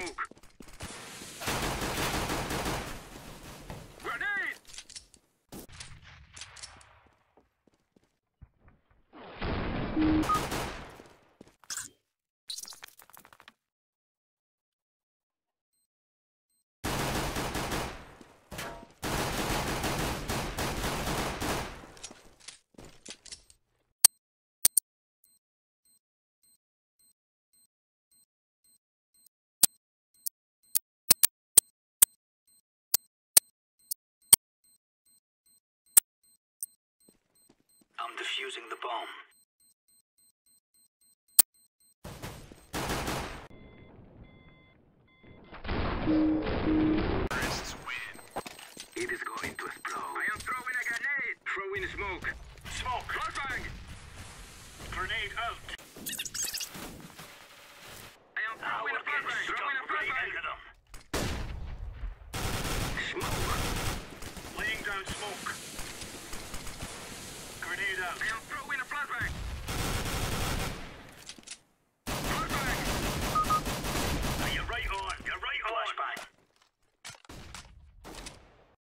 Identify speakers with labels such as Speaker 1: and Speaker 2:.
Speaker 1: smoke. Grenade! I'm defusing the bomb. Terrorists win. It is going to explode. I am throwing a grenade. Throwing smoke. Smoke. Flashbang. Grenade out. I am throwing a flashbang. Throwing a flashbang. Smoke. Laying down smoke. Grenade out. I am throwing